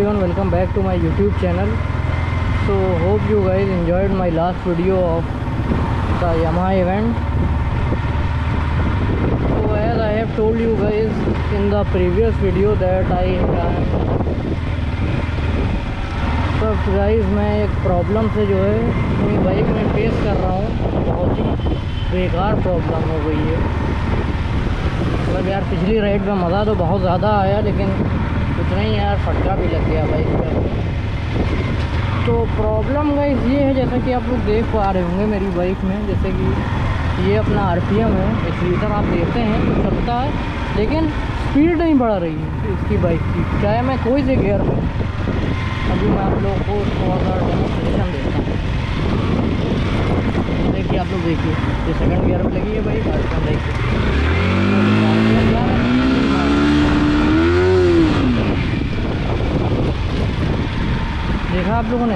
everyone, welcome back to my YouTube channel. So hope you guys enjoyed my last video of the Yamaha event. So as I have told you guys in the previous video that तो guys मैं एक problem से जो है अपनी bike में face कर रहा हूँ। बहुत ही बेकार प्रॉब्लम हो गई है। मतलब यार पिछली राइड में मज़ा तो बहुत ज़्यादा आया, लेकिन उतना ही यार फटका भी लग गया बाइक पर। तो प्रॉब्लम गाइस ये है, जैसा कि आप लोग देख पा रहे होंगे मेरी बाइक में, जैसे कि ये अपना RPM है 1 लीटर आप देखते हैं तो चलता है, लेकिन स्पीड नहीं बढ़ा रही है इसकी बाइक की, चाहे मैं कोई से गियर में। अभी मैं आप लोगों को थोड़ा सा डेमोन्स्ट्रेशन देता हूँ। देखिए आप लोग, देखिए ये सेकंड गियर में लगी है बाइक। RPM देखिए, देखा आप लोगों ने,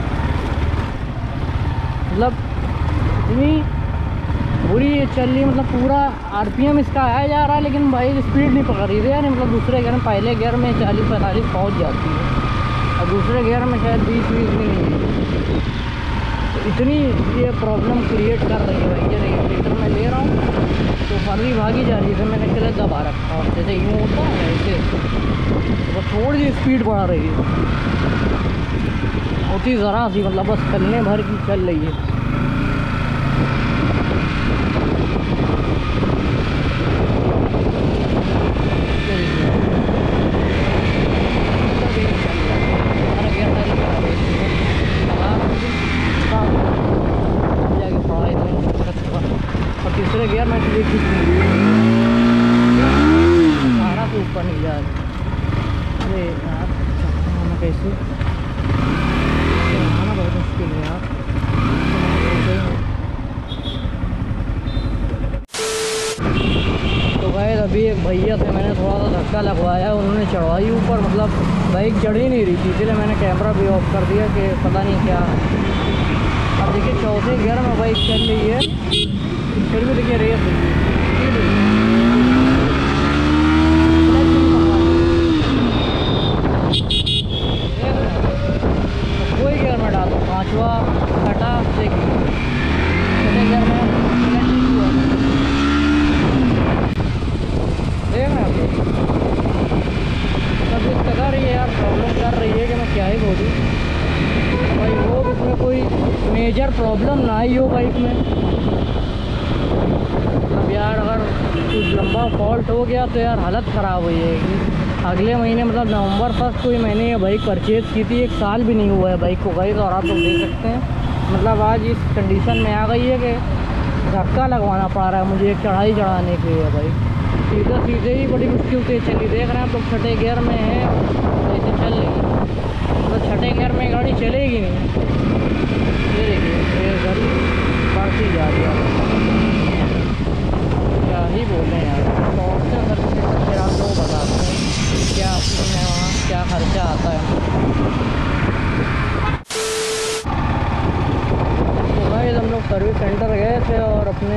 मतलब इतनी बुरी चल रही, मतलब पूरा RPM इसका आया जा रहा है, लेकिन बाइक स्पीड नहीं पकड़ रही है यार। मतलब दूसरे गियर में, पहले गियर में 40-45 पहुँच जाती है और दूसरे गियर में शायद 20-20 भी नहीं है। तो इतनी ये प्रॉब्लम क्रिएट कर रही है भाई। ये 1 लीटर मैं ले रहा हूँ तो फर्जी भागी जा रही है। मैंने क्लच दबा रखा है, जैसे यूँ होता है ऐसे, तो थोड़ी सी स्पीड बढ़ा रही है, होती ज़रा सी, मतलब बस चलने भर की चल रही है। और तीसरे गियर में तो देखिए सारा तो ऊपर नहीं जा रहा। अरे यार चलाना कैसे, चलाना बहुत मुश्किल है यार। तो गाइस अभी एक भैया थे, मैंने थोड़ा सा धक्का लगवाया, उन्होंने चढ़वाई ऊपर, मतलब बाइक चढ़ ही नहीं रही थी, इसलिए मैंने कैमरा भी ऑफ कर दिया कि पता नहीं क्या। अब देखिए 4थे गियर में बाइक चल रही है, फिर भी देखिए रेस कोई गियर में डालो, 5वां 6ठा, देखिए 6ठे गियर में देख रहे हैं आप। तब इस कदर ये यार प्रॉब्लम कर रही है कि मैं क्या ही बोलूँ भाई। वो इसमें कोई मेजर प्रॉब्लम ना आई हो बाइक में, अब यार अगर कुछ लंबा फॉल्ट हो गया तो यार हालत ख़राब हो जाएगी। अगले महीने, मतलब नवंबर 1 को ही मैंने ये बाइक परचेज़ की थी, 1 साल भी नहीं हुआ है बाइक को गाइस। और आप लोग देख सकते हैं, मतलब आज इस कंडीशन में आ गई है कि धक्का लगवाना पड़ रहा है मुझे एक चढ़ाई चढ़ाने के लिए बाइक। सीधे ही बड़ी मुश्किल से चली, देख रहे हैं आप लोग 6ठे गियर में है, ऐसे चल रही है। तो 6ठे गियर में गाड़ी चलेगी नहीं। ये देखिए ये गाड़ी बढ़ती जा रही है, क्या ही बोले यार। तो ऑप्शन सर्विस फिर आप लोग बताते हैं क्या वहाँ क्या खर्चा आता है। तो भाई हम लोग सर्विस सेंटर गए थे और अपने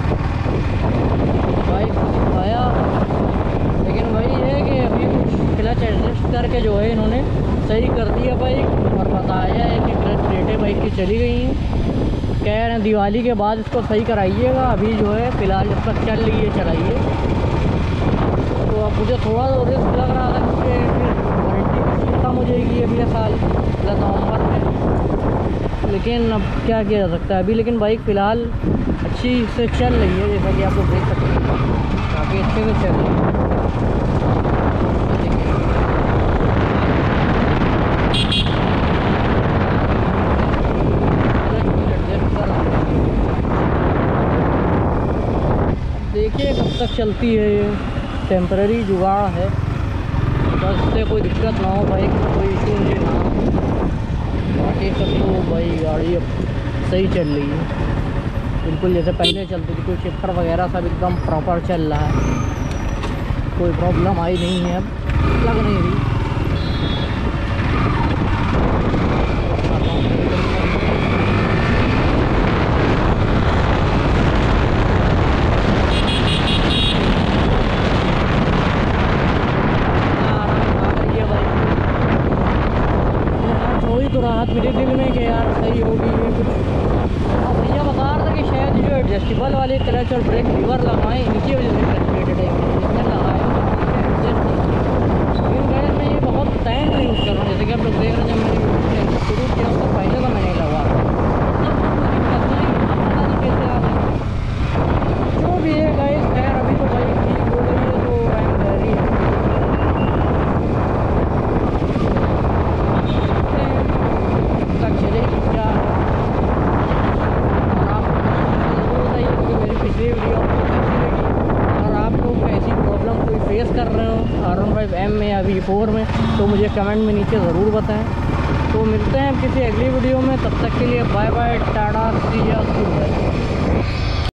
बाइक आया, लेकिन वही है कि अभी कुछ क्लच एडजस्ट करके जो है इन्होंने सही कर दिया बाइक, और बताया है कि क्लच प्लेटें बाइक की चली गई हैं। कह रहे हैं दिवाली के बाद इसको सही कराइएगा, अभी जो है फ़िलहाल जब तक चल रही है चलाइए। तो अब मुझे थोड़ा रिस्क लग रहा था क्योंकि फिर वारंटी खत्म हो जाएगी अगले साल नवंबर में, लेकिन अब क्या किया जा सकता है अभी। लेकिन बाइक फ़िलहाल अच्छी से चल रही है, जैसा कि आप लोग देख सकते हैं, काफ़ी अच्छे से चल रही है। देखिए कब तक चलती है, ये टेम्परेरी जुगाड़ है, बस इससे कोई दिक्कत ना हो बाइक, कोई इशू मुझे ना हो। बाकी सब तो भाई गाड़ी अब सही चल रही है, बिल्कुल जैसे पहले चलती थी। कोई शिफ्टर वगैरह सब एकदम प्रॉपर चल रहा है, कोई प्रॉब्लम आई नहीं है, अब लग नहीं रही। तो राहत मिली दिल में कि यार सही होगी ये कुछ। और भैया बता रहा था कि शायद जो एडजस्टेबल वाले क्लच और ब्रेक लीवर लगाएं, इनकी वजह से फ्रस्ट्रेटेड है। इसमें लगाया लेकिन गैस मैं ये बहुत टाइम से यूज़ कर रहा हूँ। जैसे कि आप लोग देख रहे हैं, जब मैंने यूट्यूब शुरू किया उससे पहले तो मैं नहीं लगा रहा, कैसे आ गया जो भी है गाइस। खैर अभी तो भाई ठीक हो गई है, तो आई एम वेरी तक चलेगी क्या। और आप ज़रूर बताइए क्योंकि मेरी पिछली वीडियो आपको कैसी लगी। और आप लोग ऐसी प्रॉब्लम कोई फेस कर रहे हो R15M में या V4 में, तो मुझे कमेंट में नीचे ज़रूर बताएं। तो मिलते हैं किसी अगली वीडियो में, तब तक के लिए बाय बाय, टाटा, सी या।